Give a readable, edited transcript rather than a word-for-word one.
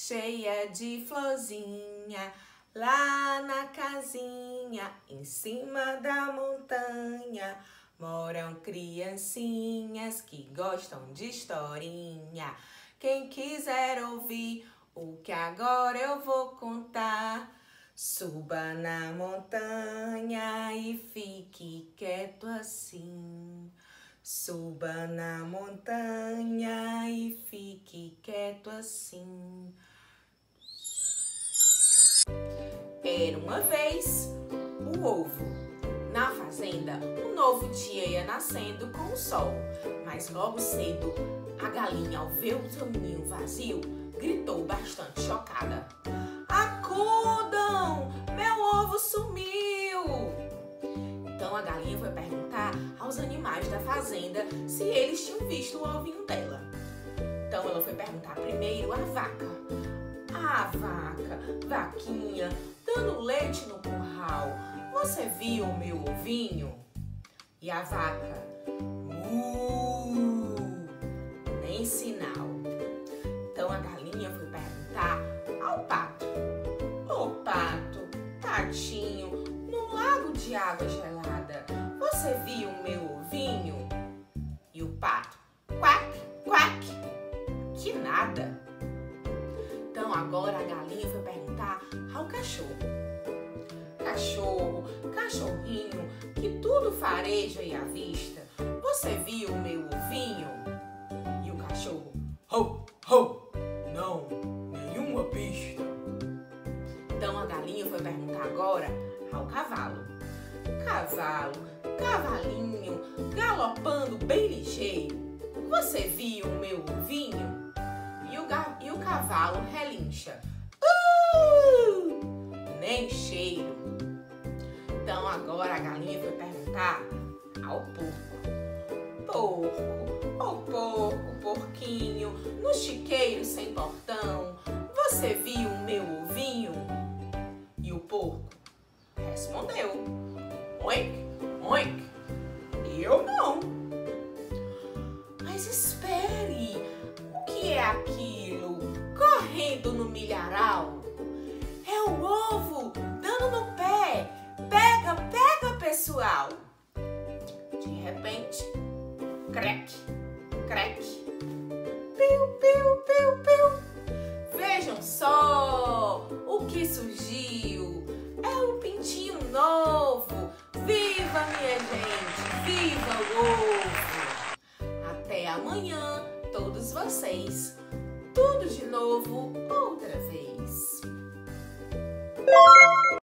cheia de florzinha, lá na casinha, em cima da montanha, moram criancinhas que gostam de historinha. Quem quiser ouvir o que agora eu vou contar, suba na montanha e fique quieto assim. Suba na montanha e fique quieto assim. Era uma vez um ovo. Na fazenda, um novo dia ia nascendo com o sol. Mas logo cedo, a galinha, ao ver o seu ninho vazio, gritou bastante chocada: "Acudam! Meu ovo sumiu!" Então a galinha foi perguntar aos animais da fazenda se eles tinham visto o ovinho dela. Então ela foi perguntar primeiro à vaca: "Ah, vaca, vaquinha, dando leite no curral, você viu o meu ovinho?" E a vaca: nem sinal. Então a galinha foi perguntar ao pato: "Ô pato, patinho, no lago de água gelada, você viu o meu ovinho?" E o pato: "Quack, quack, que nada." Então agora a galinha foi perguntar ao cachorro: "Cachorro, cachorrinho, que tudo fareja e avista, você viu o meu ovinho?" E o cachorro: "Ho, ho, não, nenhuma pista." Então a galinha foi perguntar agora ao cavalo: "Cavalo, cavalinho, galopando bem ligeiro, você viu o meu ovinho?" E o cavalo relincha: nem cheiro." Então agora a galinha foi perguntar ao porco: "Porco, ô porco, porquinho, no chiqueiro sem portão, você viu o meu ovinho?" E o porco respondeu: "Oink, oink, eu não." Mas espere, o que é aquilo correndo no milharal? É o ovo dando no pé. Pega, pega, pessoal. De repente, crec, crec, piu, piu, piu, piu. Vejam só o que surgiu. É um pintinho novo. Viva, minha gente, viva o ovo. Até amanhã, todos vocês. Tudo de novo outra vez.